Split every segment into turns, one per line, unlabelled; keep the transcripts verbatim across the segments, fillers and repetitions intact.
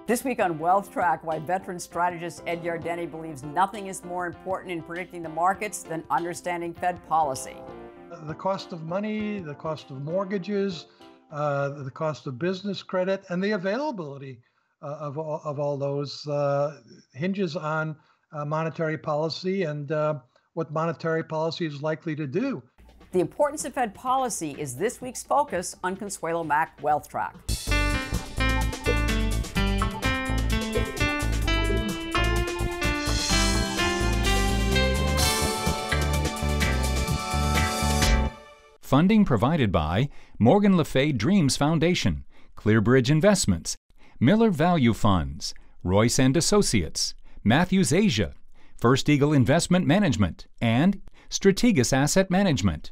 This week on Wealth Track, why veteran strategist Ed Yardeni believes nothing is more important in predicting the markets than understanding Fed policy.
The cost of money, the cost of mortgages, uh, the cost of business credit, and the availability uh, of, all, of all those uh, hinges on uh, monetary policy and uh, what monetary policy is likely to do.
The importance of Fed policy is this week's focus on Consuelo Mack Wealth Track.
Funding provided by Morgan Le Fay Dreams Foundation, ClearBridge Investments, Miller Value Funds, Royce and Associates, Matthews Asia, First Eagle Investment Management, and Strategist Asset Management.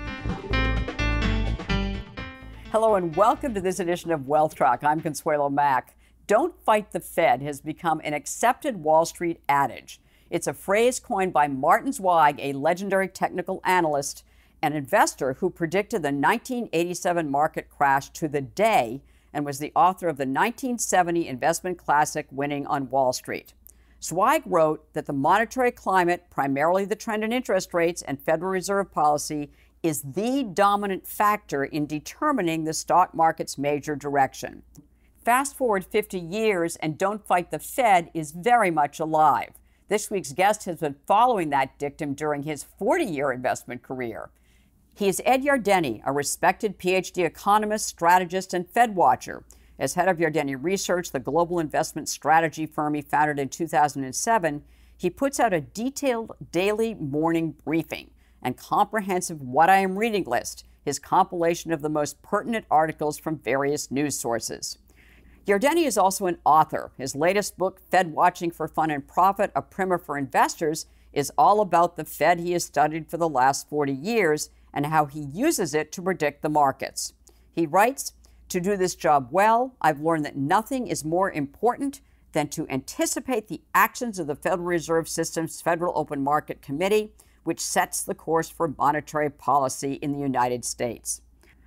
Hello and welcome to this edition of Wealth Track. I'm Consuelo Mack. Don't fight the Fed has become an accepted Wall Street adage. It's a phrase coined by Martin Zweig, a legendary technical analyst, an investor who predicted the nineteen eighty-seven market crash to the day and was the author of the nineteen seventy investment classic Winning on Wall Street. Zweig wrote that the monetary climate, primarily the trend in interest rates and Federal Reserve policy, is the dominant factor in determining the stock market's major direction. Fast forward fifty years and Don't Fight the Fed is very much alive. This week's guest has been following that dictum during his forty-year investment career. He is Ed Yardeni, a respected P H D economist, strategist, and Fed watcher. As head of Yardeni Research, the global investment strategy firm he founded in two thousand seven, he puts out a detailed daily morning briefing and comprehensive What I Am Reading list, his compilation of the most pertinent articles from various news sources. Yardeni is also an author. His latest book, Fed Watching for Fun and Profit, a primer for investors, is all about the Fed he has studied for the last forty years and how he uses it to predict the markets. He writes, "To do this job well, I've learned that nothing is more important than to anticipate the actions of the Federal Reserve System's Federal Open Market Committee, which sets the course for monetary policy in the United States."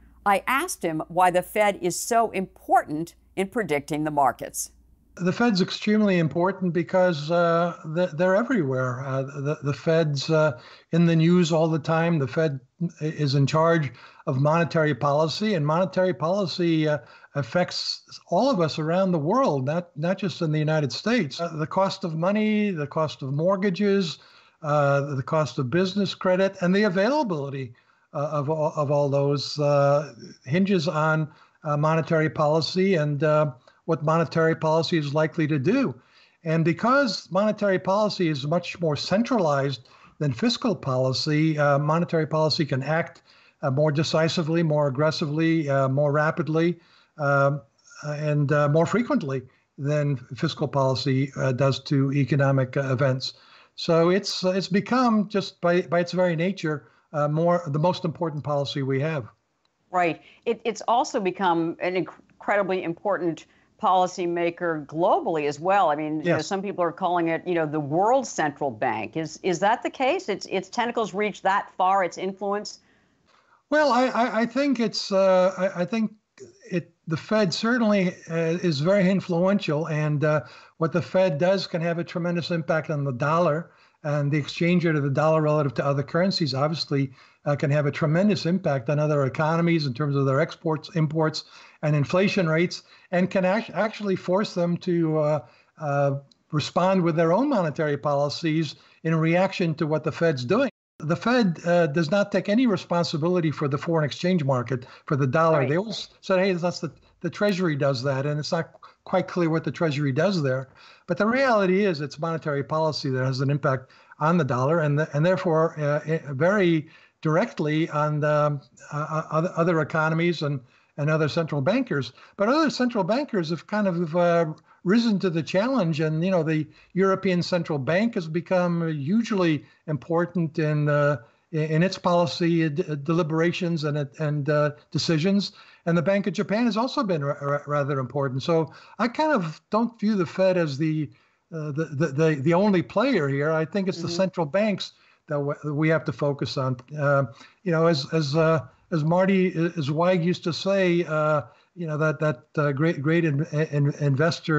I asked him why the Fed is so important in predicting the markets.
The Fed's extremely important because uh, they're everywhere. Uh, the, the Fed's uh, in the news all the time. The Fed is in charge of monetary policy, and monetary policy uh, affects all of us around the world, not, not just in the United States. Uh, the cost of money, the cost of mortgages, uh, the cost of business credit, and the availability uh, of, all, of all those uh, hinges on uh, monetary policy and uh, what monetary policy is likely to do. And because monetary policy is much more centralized than fiscal policy, uh, monetary policy can act uh, more decisively, more aggressively, uh, more rapidly, um, and uh, more frequently than fiscal policy uh, does to economic uh, events. So it's it's become, just by, by its very nature, uh, more the most important policy we have.
Right. It, it's also become an incredibly important policymaker globally as well. I mean, yes. you know, some people are calling it, you know, the world central bank. Is is that the case? Its its tentacles reach that far, its influence?
Well, I I, I think it's uh, I, I think it the Fed certainly uh, is very influential, and uh, what the Fed does can have a tremendous impact on the dollar, and the exchange rate of the dollar relative to other currencies obviously uh, can have a tremendous impact on other economies in terms of their exports, imports, and inflation rates, and can act actually force them to uh, uh, respond with their own monetary policies in reaction to what the Fed's doing. The Fed uh, does not take any responsibility for the foreign exchange market, for the dollar. Right. They always said, hey, that's the, the Treasury does that, and it's not quite clear what the Treasury does there. But the reality is it's monetary policy that has an impact on the dollar, and, the, and therefore uh, very directly on the, uh, other, other economies and and other central bankers. But other central bankers have kind of uh, risen to the challenge. And, you know, the European Central Bank has become hugely important in uh, in its policy d deliberations and, and uh, decisions. And the Bank of Japan has also been ra rather important. So I kind of don't view the Fed as the, uh, the, the, the, the only player here. I think it's mm-hmm. the central banks that we have to focus on. Uh, you know, as, as uh, As Marty, as Zweig used to say, uh, you know, that that uh, great great in, in, investor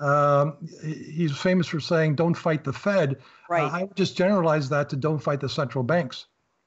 Um, he's famous for saying, "Don't fight the Fed."
Right.
Uh, I would just generalize that to "Don't fight the central banks."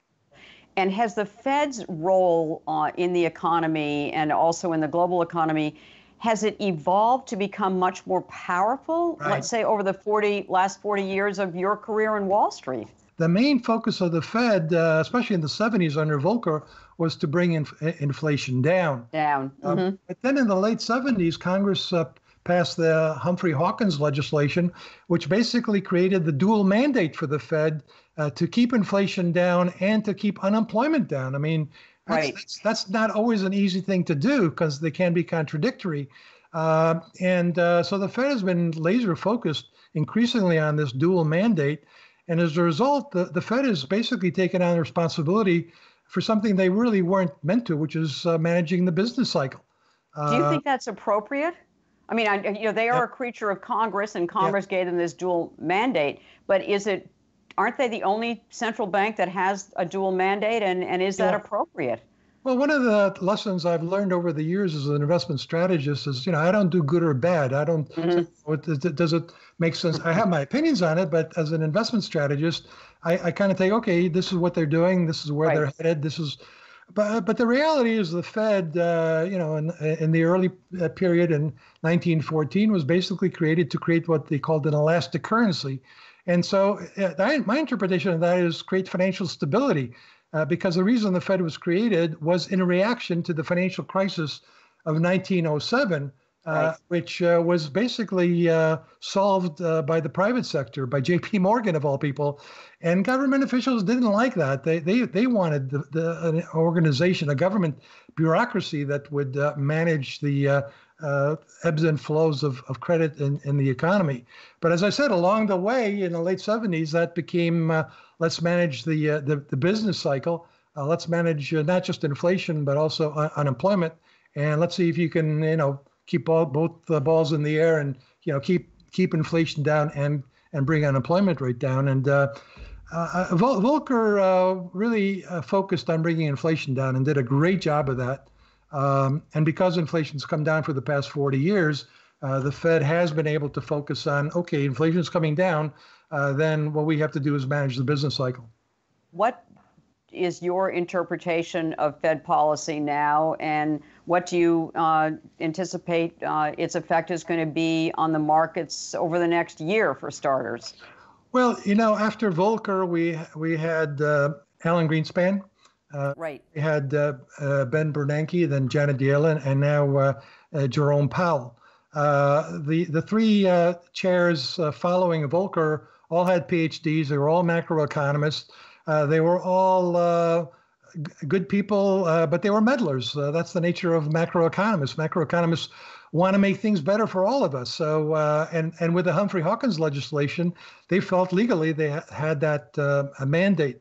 And has the Fed's role uh, in the economy and also in the global economy, has it evolved to become much more powerful,
Right.
let's say, over the forty last forty years of your career in Wall Street?
The main focus of the Fed, uh, especially in the seventies under Volcker, was to bring inf- inflation down.
Down.
Um,
Mm-hmm.
But then in the late seventies, Congress uh, passed the Humphrey-Hawkins legislation, which basically created the dual mandate for the Fed uh, to keep inflation down and to keep unemployment down. I mean, that's,
Right.
that's, that's not always an easy thing to do because they can be contradictory. Uh, and uh, so the Fed has been laser focused increasingly on this dual mandate. And as a result, the, the Fed has basically taken on responsibility for something they really weren't meant to, which is uh, managing the business cycle. Uh,
Do you think that's appropriate? I mean, I, you know, they are
Yeah.
a creature of Congress, and Congress gave them this dual mandate. But is it? Aren't they the only central bank that has a dual mandate? And, and is that
Yeah.
appropriate?
Well, one of the lessons I've learned over the years as an investment strategist is, you know, I don't do good or bad. I don't,
Mhm.
what, does it- does it make sense? I have my opinions on it, but as an investment strategist, I, I kind of think, okay, this is what they're doing. This is where
Right.
they're headed. This is, but, but the reality is the Fed, uh, you know, in, in the early uh, period in nineteen fourteen was basically created to create what they called an elastic currency. And so uh, that, my interpretation of that is create financial stability. Uh, because the reason the Fed was created was in reaction to the financial crisis of nineteen oh seven, uh,
Right.
which uh, was basically uh, solved uh, by the private sector, by J P Morgan of all people. And government officials didn't like that. They they they wanted the, the an organization, a government bureaucracy that would uh, manage the uh, uh, ebbs and flows of, of credit in, in the economy. But as I said, along the way in the late seventies, that became uh, let's manage the, uh, the the business cycle. Uh, let's manage uh, not just inflation but also un- unemployment, and let's see if you can you know keep all, both the balls in the air and you know keep keep inflation down and and bring unemployment rate down. And uh, uh, Vol- Volcker uh, really uh, focused on bringing inflation down and did a great job of that. Um, and because inflation's come down for the past forty years, uh, the Fed has been able to focus on, okay, inflation's coming down, uh, then what we have to do is manage the business cycle.
What is your interpretation of Fed policy now, and what do you uh, anticipate uh, its effect is going to be on the markets over the next year, for starters?
Well, you know, after Volcker, we we had uh, Alan Greenspan. Uh,
Right.
We had uh, uh, Ben Bernanke, then Janet Yellen, and now uh, uh, Jerome Powell. Uh, the the three uh, chairs uh, following Volcker all had P H Ds. They were all macroeconomists. Uh, they were all uh, g- good people, uh, but they were meddlers. Uh, that's the nature of macroeconomists. Macroeconomists want to make things better for all of us. So, uh, and and with the Humphrey-Hawkins legislation, they felt legally they ha- had that uh, a mandate.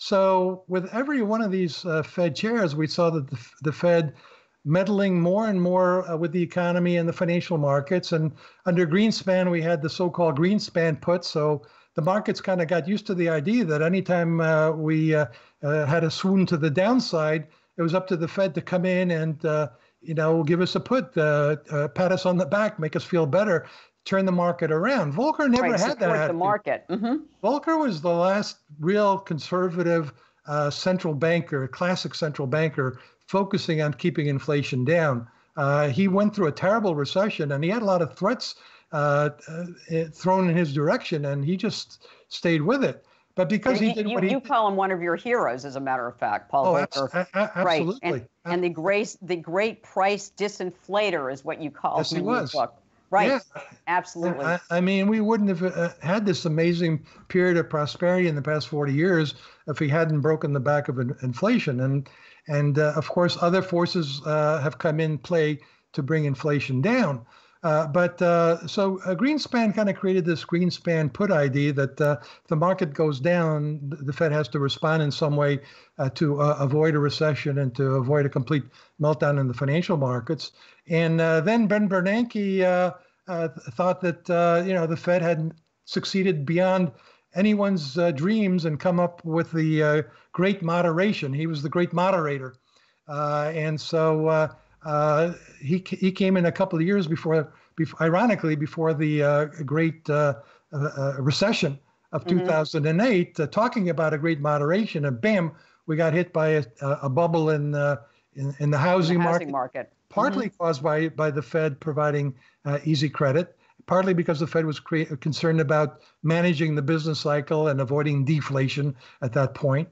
So with every one of these uh, Fed chairs, we saw that the, the Fed meddling more and more uh, with the economy and the financial markets. And under Greenspan, we had the so-called Greenspan put. So the markets kind of got used to the idea that anytime uh, we uh, uh, had a swoon to the downside, it was up to the Fed to come in and uh, you know give us a put, uh, uh, pat us on the back, make us feel better, turn the market around. Volcker never
Right,
had
support
that.
the market. Mm-hmm.
Volcker was the last real conservative uh, central banker, classic central banker, focusing on keeping inflation down. Uh, he went through a terrible recession, and he had a lot of threats uh, uh, thrown in his direction, and he just stayed with it. But because he
You,
did
you,
what he
you
did,
call him one of your heroes, as a matter of fact, Paul
oh,
Volcker.
abs- a- a-
Right,
absolutely.
and, and the great the great price disinflator is what you call
Yes, he
him in your
was.
book. Right,
Yeah.
absolutely.
I, I mean, we wouldn't have uh, had this amazing period of prosperity in the past forty years if he hadn't broken the back of in- inflation. And, and uh, of course, other forces uh, have come in play to bring inflation down. Uh, but uh, so uh, Greenspan kind of created this Greenspan put idea that uh, if the market goes down, the Fed has to respond in some way uh, to uh, avoid a recession and to avoid a complete meltdown in the financial markets. And uh, then Ben Bernanke uh, uh, thought that uh, you know the Fed had succeeded beyond anyone's uh, dreams and come up with the uh, great moderation. He was the great moderator, uh, and so. Uh, Uh, he he came in a couple of years before, before ironically, before the uh, great uh, uh, recession of mm-hmm. two thousand eight, uh, talking about a great moderation, and bam, we got hit by a, a bubble in, uh, in in the housing,
in the
market,
housing market,
partly mm-hmm. caused by by the Fed providing uh, easy credit, partly because the Fed was cre- concerned about managing the business cycle and avoiding deflation at that point.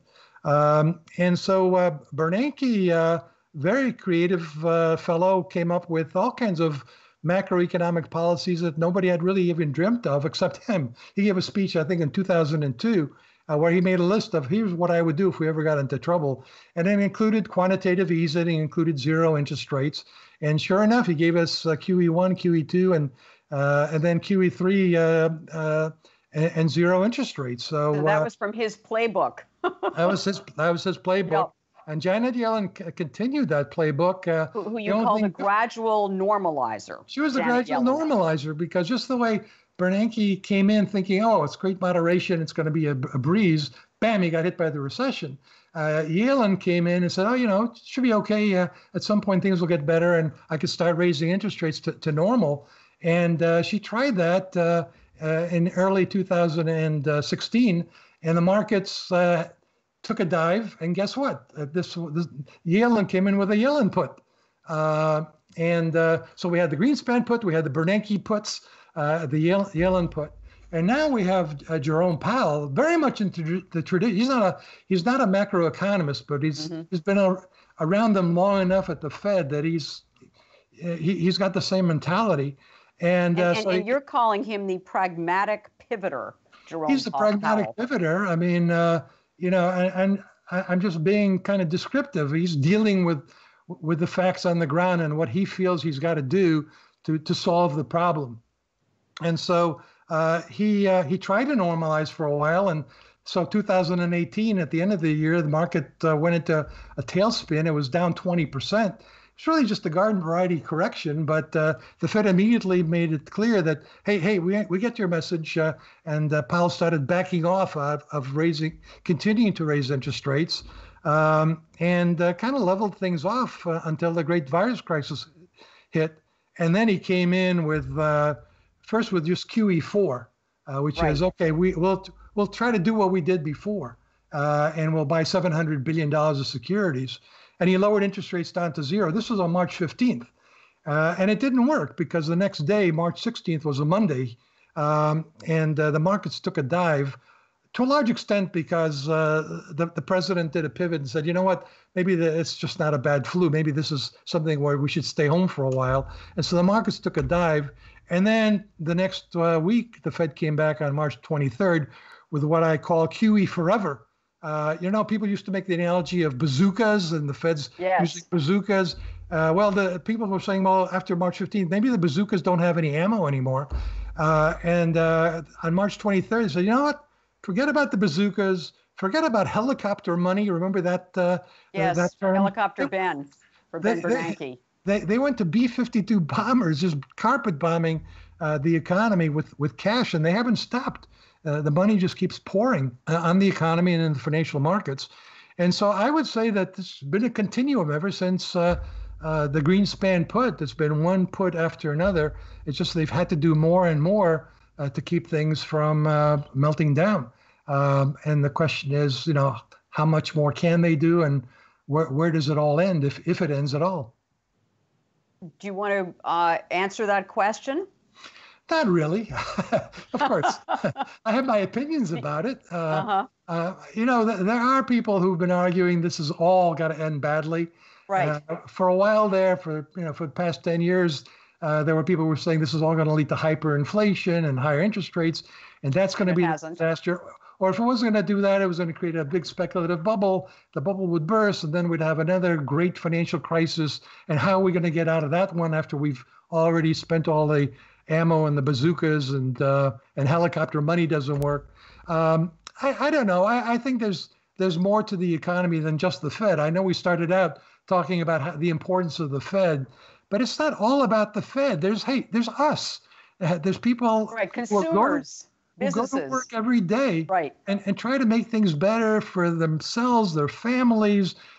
Um, and so uh, Bernanke, uh, very creative uh, fellow, came up with all kinds of macroeconomic policies that nobody had really even dreamt of except him. He gave a speech, I think, in two thousand two, uh, where he made a list of here's what I would do if we ever got into trouble. And it included quantitative easing, included zero interest rates. And sure enough, he gave us uh, Q E one, Q E two, and uh, and then Q E three uh, uh, and, and zero interest rates. So,
so that
uh,
was from his playbook.
that was his that was his playbook. Yep. And Janet Yellen c- continued that playbook. Uh,
who, who you called a gradual normalizer.
She was a
Janet
gradual
Yellen.
normalizer because just the way Bernanke came in thinking, oh, it's great moderation, it's going to be a, a breeze, bam, he got hit by the recession. Uh, Yellen came in and said, oh, you know, it should be okay. Uh, at some point, things will get better and I could start raising interest rates to, to normal. And uh, she tried that uh, uh, in early two thousand sixteen, and the markets uh, took a dive, and guess what? Uh, this, this Yellen came in with a Yellen put, uh, and uh, so we had the Greenspan put, we had the Bernanke puts, uh, the Yellen, Yellen put, and now we have uh, Jerome Powell, very much into the tradition. He's not a he's not a macroeconomist, but he's mm-hmm. he's been a, around them long enough at the Fed that he's he, he's got the same mentality, and
and,
uh,
and,
so
and
he,
you're calling him the pragmatic pivoter, Jerome.
He's the pragmatic
Powell.
pivoter. I mean. Uh, You know, and, and I'm just being kind of descriptive. He's dealing with with the facts on the ground and what he feels he's got to do to to solve the problem. And so uh, he uh, he tried to normalize for a while. And so two thousand eighteen, at the end of the year, the market uh, went into a tailspin. It was down twenty percent. It's really just a garden variety correction, but uh, the Fed immediately made it clear that, hey, hey, we we get your message, uh, and uh, Powell started backing off of, of raising, continuing to raise interest rates, um, and uh, kind of leveled things off uh, until the great virus crisis hit, and then he came in with uh, first with just Q E four, uh, which right. is okay. We we'll we'll try to do what we did before, uh, and we'll buy seven hundred billion dollars of securities. And he lowered interest rates down to zero. This was on March fifteenth. Uh, and it didn't work because the next day, March sixteenth, was a Monday. Um, and uh, the markets took a dive to a large extent because uh, the, the president did a pivot and said, you know what, maybe the, it's just not a bad flu. Maybe this is something where we should stay home for a while. And so the markets took a dive. And then the next uh, week, the Fed came back on March twenty-third with what I call Q E forever. Uh, you know, people used to make the analogy of bazookas and the Fed's
yes.
using bazookas. Uh, well, the people were saying, well, after March fifteenth, maybe the bazookas don't have any ammo anymore. Uh, and uh, on March twenty-third, they said, you know what? Forget about the bazookas. Forget about helicopter money. Remember that? Uh,
yes,
that term?
helicopter Ben for Ben
they,
Bernanke.
They, they went to B fifty-two bombers, just carpet bombing uh, the economy with, with cash, and they haven't stopped. Uh, the money just keeps pouring uh, on the economy and in the financial markets. And so I would say that this has been a continuum ever since uh, uh, the Greenspan put. It's been one put after another. It's just they've had to do more and more uh, to keep things from uh, melting down. Um, and the question is, you know, how much more can they do, and where, where does it all end, if, if it ends at all?
Do you want to uh, answer that question?
Not really. Of course. I have my opinions about it. Uh, uh-huh. uh, you know, th- there are people who've been arguing this has all got to end badly.
Right.
Uh, for a while there, for you know, for the past ten years, uh, there were people who were saying this is all going to lead to hyperinflation and higher interest rates, and that's going to be a disaster. Or if it wasn't going to do that, it was going to create a big speculative bubble. The bubble would burst, and then we'd have another great financial crisis. And how are we going to get out of that one after we've already spent all the ammo and the bazookas and uh, and helicopter money doesn't work? Um, I, I don't know. I, I think there's there's more to the economy than just the Fed. I know we started out talking about how, the importance of the Fed, but it's not all about the Fed. There's hey, there's us. Uh, there's people,
right? Consumers,
who go,
businesses,
who go to work every day,
right?
And and try to make things better for themselves, their families,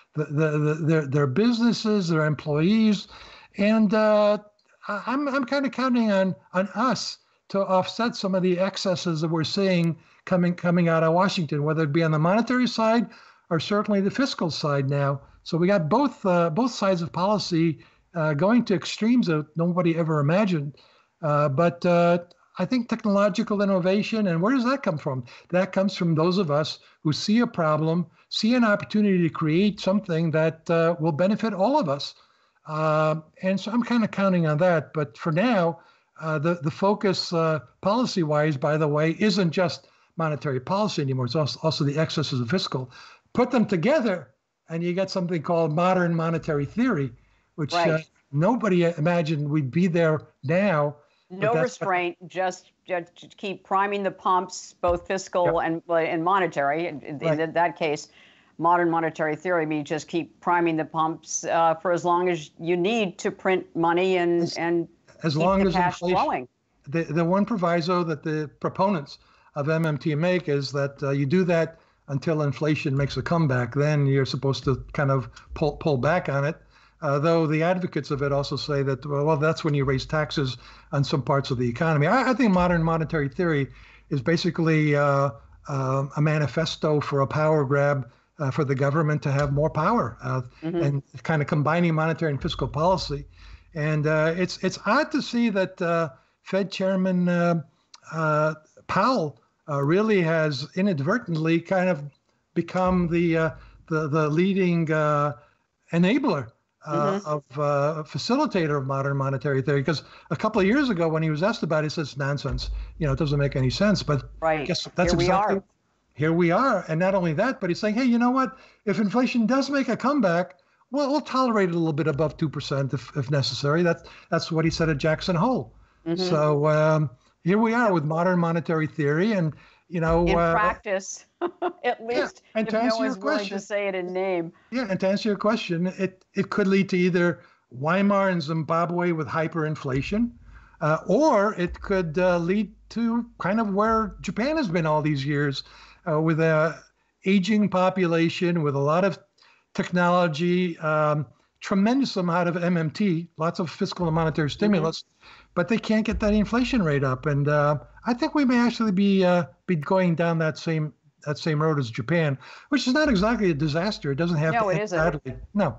the, the, the, their, their businesses, their employees. And uh, I'm, I'm kind of counting on, on us to offset some of the excesses that we're seeing coming, coming out of Washington, whether it be on the monetary side or certainly the fiscal side now. So we got both, uh, both sides of policy uh, going to extremes that nobody ever imagined. Uh, but uh, I think technological innovation, and where does that come from? That comes from those of us who see a problem, see an opportunity to create something that uh, will benefit all of us. Uh, and so I'm kind of counting on that. But for now, uh, the, the focus uh, policy-wise, by the way, isn't just monetary policy anymore. It's also, also the excesses of fiscal. Put them together, and you get something called modern monetary theory, which right. uh, nobody imagined we'd be there now.
No restraint, just, just keep priming the pumps, both fiscal yep. and and monetary. In, right. in that case, modern monetary theory means just keep priming the pumps uh, for as long as you need to print money and as, and
as
keep
long
the
as
cash
inflation,
flowing.
The the one proviso that the proponents of M M T make is that uh, you do that until inflation makes a comeback. Then you're supposed to kind of pull pull back on it. Uh, though the advocates of it also say that, well, well, that's when you raise taxes on some parts of the economy. I, I think modern monetary theory is basically uh, uh, a manifesto for a power grab uh, for the government to have more power uh, mm-hmm. and kind of combining monetary and fiscal policy. And uh, it's it's odd to see that uh, Fed Chairman uh, uh, Powell uh, really has inadvertently kind of become the uh, the, the leading uh, enabler Uh, mm-hmm. of uh, facilitator of modern monetary theory, because a couple of years ago when he was asked about it, he said it's nonsense. You know, it doesn't make any sense. But
right.
I guess that's
here
exactly
we are.
Here we are. And not only that, but he's saying, hey, you know what? If inflation does make a comeback, well, we'll tolerate it a little bit above two percent if, if necessary. That's that's what he said at Jackson Hole. Mm-hmm. So um, here we are with modern monetary theory, and you know,
in
uh,
practice, at least,
yeah. and
if
to
no
answer
one's
your
willing
question,
to say it in name.
Yeah, and to answer your question, it, it could lead to either Weimar and Zimbabwe with hyperinflation, uh, or it could uh, lead to kind of where Japan has been all these years, uh, with a aging population, with a lot of technology, um, tremendous amount of M M T, lots of fiscal and monetary stimulus, mm-hmm. but they can't get that inflation rate up. And uh, I think we may actually be uh, be going down that same that same road as Japan, which is not exactly a disaster. It doesn't have
no,
to
it
end
isn't.
badly. No.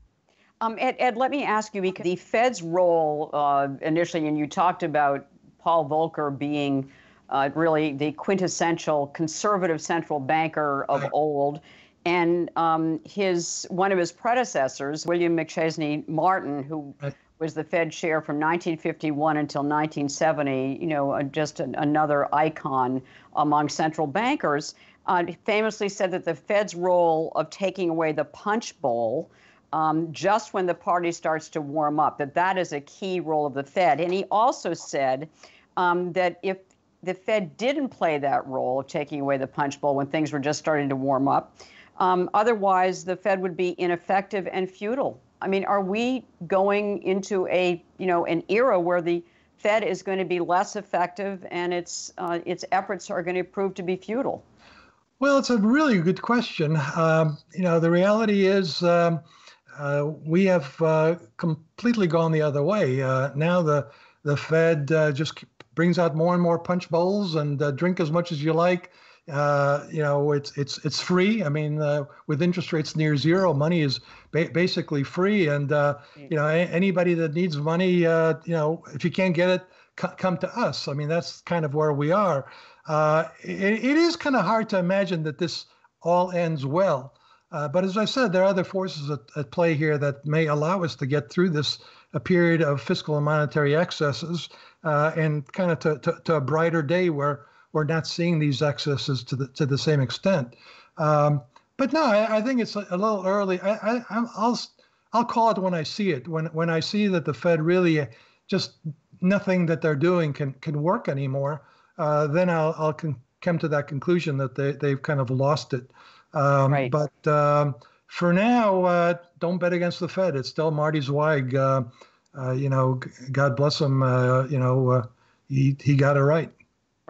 Um, Ed, Ed, let me ask you, because the Fed's role uh, initially, and you talked about Paul Volcker being uh, really the quintessential conservative central banker of right. old, and um, his one of his predecessors, William McChesney Martin, who right. was the Fed chair from nineteen fifty-one until nineteen seventy, you know, uh, just an, another icon among central bankers, uh, famously said that the Fed's role of taking away the punch bowl Um, just when the party starts to warm up, that that is a key role of the Fed. And he also said um, that if the Fed didn't play that role of taking away the punch bowl when things were just starting to warm up, um, otherwise the Fed would be ineffective and futile. I mean, are we going into a, you know, an era where the Fed is going to be less effective and its uh, its efforts are going to prove to be futile?
Well, it's a really good question. Um, you know, the reality is, um, Uh, we have uh, completely gone the other way. Uh, now the the Fed uh, just brings out more and more punch bowls and uh, drink as much as you like. Uh, you know, it's it's it's free. I mean, uh, with interest rates near zero, money is ba- basically free. And uh, you know, a- anybody that needs money, uh, you know, if you can't get it, c- come to us. I mean, that's kind of where we are. Uh, it, it is kind of hard to imagine that this all ends well. Uh, but as I said, there are other forces at, at play here that may allow us to get through this a period of fiscal and monetary excesses uh, and kind of to, to, to a brighter day where we're not seeing these excesses to the to the same extent. Um, but no, I, I think it's a, a little early. I, I, I'll I'll call it when I see it. When when I see that the Fed really just nothing that they're doing can can work anymore, uh, then I'll I'll con- come to that conclusion that they they've kind of lost it. Um,
right.
But um, for now, uh, don't bet against the Fed. It's still Marty Zweig. Uh, uh, you know, God bless him. Uh, you know, uh, he he got it right.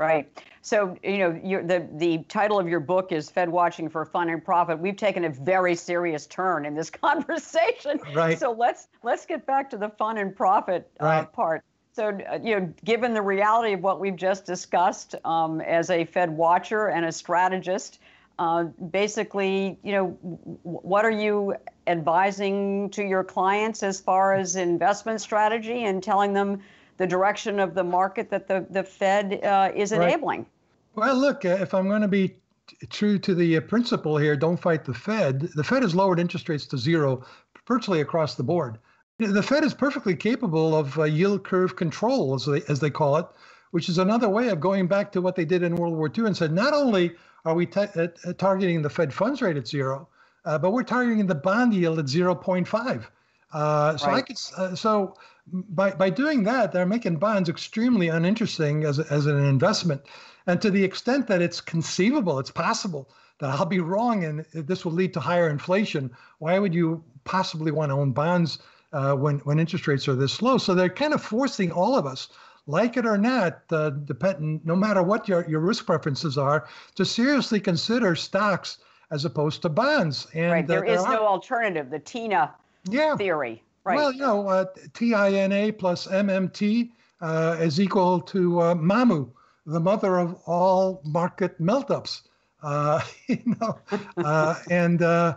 Right. So, you know, you're, the, the title of your book is Fed Watching for Fun and Profit. We've taken a very serious turn in this conversation.
Right.
So let's let's get back to the fun and profit uh,
right.
part. So, uh, you know, given the reality of what we've just discussed, um, as a Fed watcher and a strategist, uh, basically, you know, w- what are you advising to your clients as far as investment strategy and telling them the direction of the market that the, the Fed uh, is enabling?
Right. Well, look, uh, if I'm going to be t- true to the uh, principle here, don't fight the Fed. The Fed has lowered interest rates to zero virtually across the board. The Fed is perfectly capable of uh, yield curve control, as they, as they call it, which is another way of going back to what they did in World War Two and said, not only are we t- uh, targeting the Fed funds rate at zero, uh, but we're targeting the bond yield at zero point five. Uh, so right. I could, uh, so by by doing that, they're making bonds extremely uninteresting as as an investment, and to the extent that it's conceivable, it's possible that I'll be wrong and this will lead to higher inflation. Why would you possibly want to own bonds uh, when when interest rates are this low? So they're kind of forcing all of us, like it or not, uh, dependent, no matter what your your risk preferences are, to seriously consider stocks as opposed to bonds. And
right, there
uh,
is
there
no
are,
alternative. The Tina
yeah.
theory. Right.
Well, you know, uh, T I N A plus M M T uh, is equal to uh, Mamu, the mother of all market melt-ups. Uh, you know, uh, and uh,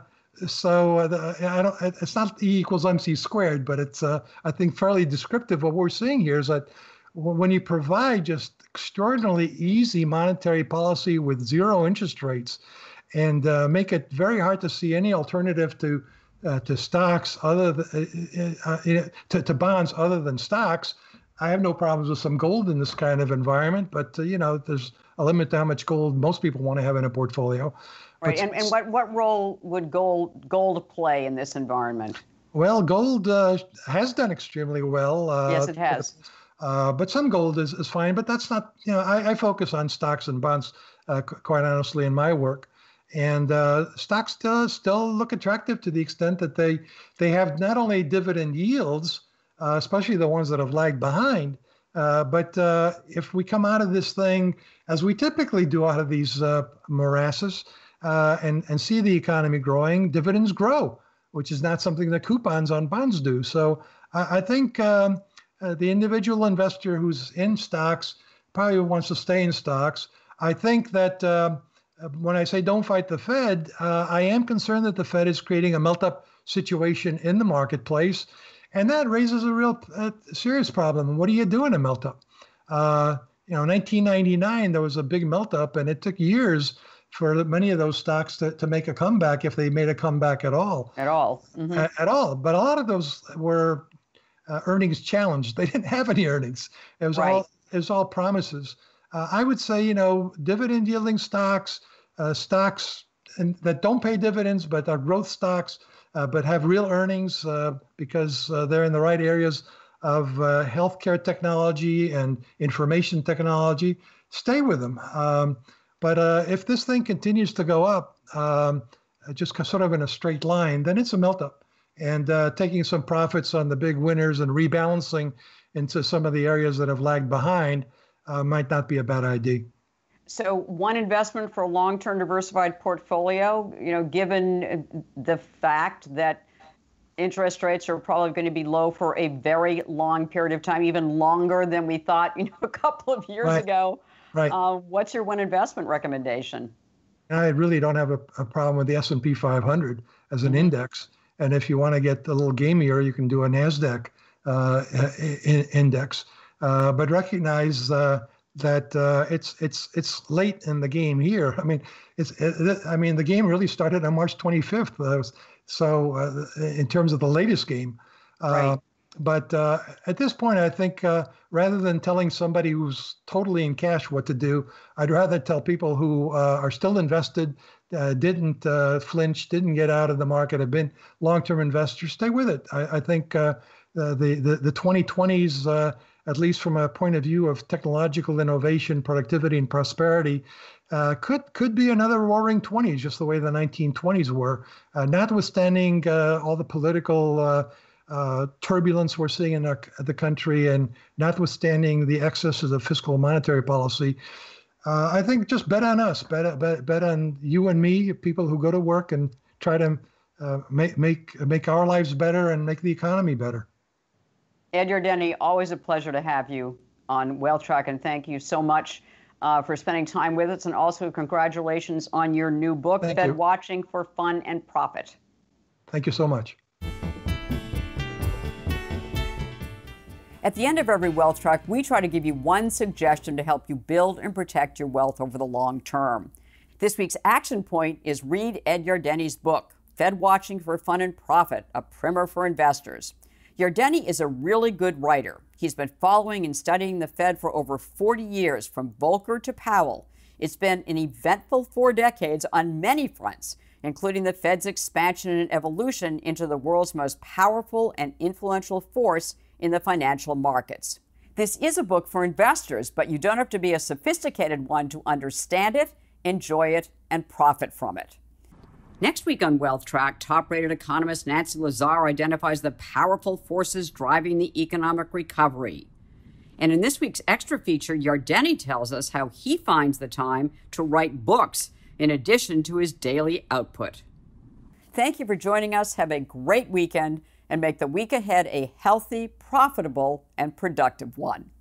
so uh, the, I don't. It's not E equals M C squared, but it's uh, I think fairly descriptive of what we're seeing here is that when you provide just extraordinarily easy monetary policy with zero interest rates, and uh, make it very hard to see any alternative to uh, to stocks other than, uh, uh, to, to bonds other than stocks. I have no problems with some gold in this kind of environment, but uh, you know, there's a limit to how much gold most people want to have in a portfolio.
Right,
But,
and, and what, what role would gold gold play in this environment?
Well, gold uh, has done extremely well. Uh,
Yes, it has.
Uh, but some gold is, is fine, but that's not, you know, I, I focus on stocks and bonds, uh, qu- quite honestly, in my work. And uh, stocks still still look attractive to the extent that they they have not only dividend yields, uh, especially the ones that have lagged behind, uh, but uh, if we come out of this thing, as we typically do out of these uh, morasses, uh, and, and see the economy growing, dividends grow, which is not something that coupons on bonds do. So I, I think um, uh, the individual investor who's in stocks probably wants to stay in stocks. I think that uh, when I say don't fight the Fed, uh, I am concerned that the Fed is creating a melt-up situation in the marketplace, and that raises a real uh, serious problem. What do you do in a melt-up? Uh, you know, nineteen ninety-nine, there was a big melt-up, and it took years for many of those stocks to, to make a comeback, if they made a comeback at all.
At all. Mm-hmm.
At, at all. But a lot of those were uh, earnings challenged. They didn't have any earnings. It was
right.
all it was all promises. Uh, I would say, you know, dividend yielding stocks, uh, stocks and, that don't pay dividends, but are growth stocks, uh, but have real earnings uh, because uh, they're in the right areas of uh, healthcare technology and information technology. Stay with them. Um, but uh, if this thing continues to go up, um, just sort of in a straight line, then it's a melt up. And uh, taking some profits on the big winners and rebalancing into some of the areas that have lagged behind Uh, might not be a bad idea.
So one investment for a long-term diversified portfolio, you know, given the fact that interest rates are probably going to be low for a very long period of time, even longer than we thought, you know, a couple of years
right.
ago.
Right.
Uh, what's your one investment recommendation?
I really don't have a, a problem with the S and P five hundred as an mm-hmm. index. And if you want to get a little gamier, you can do a NASDAQ uh, in, index. Uh, but recognize uh, that uh, it's it's it's late in the game here. I mean, it's it, I mean the game really started on March twenty-fifth. Uh, so uh, in terms of the latest game, uh,
right.
but uh, at this point, I think uh, rather than telling somebody who's totally in cash what to do, I'd rather tell people who uh, are still invested, uh, didn't uh, flinch, didn't get out of the market, have been long-term investors, stay with it. I, I think uh, the the the twenty twenties. Uh, at least from a point of view of technological innovation, productivity, and prosperity, uh, could could be another roaring twenties, just the way the nineteen twenties were, uh, notwithstanding uh, all the political uh, uh, turbulence we're seeing in our, the country, and notwithstanding the excesses of fiscal and monetary policy, uh, I think just bet on us, bet, bet, bet on you and me, people who go to work and try to uh, make, make, make our lives better and make the economy better.
Ed Yardeni, always a pleasure to have you on Wealth Track, and thank you so much uh, for spending time with us, and also congratulations on your new book,
Thank
Fed
you.
Watching for Fun and Profit.
Thank you so much.
At the end of every Wealth Track, we try to give you one suggestion to help you build and protect your wealth over the long term. This week's action point is read Ed Yardeni's book, Fed Watching for Fun and Profit, a primer for investors. Yardeni is a really good writer. He's been following and studying the Fed for over forty years, from Volcker to Powell. It's been an eventful four decades on many fronts, including the Fed's expansion and evolution into the world's most powerful and influential force in the financial markets. This is a book for investors, but you don't have to be a sophisticated one to understand it, enjoy it, and profit from it. Next week on Wealth Track, top-rated economist Nancy Lazar identifies the powerful forces driving the economic recovery. And in this week's extra feature, Yardeni tells us how he finds the time to write books in addition to his daily output. Thank you for joining us. Have a great weekend, and make the week ahead a healthy, profitable, and productive one.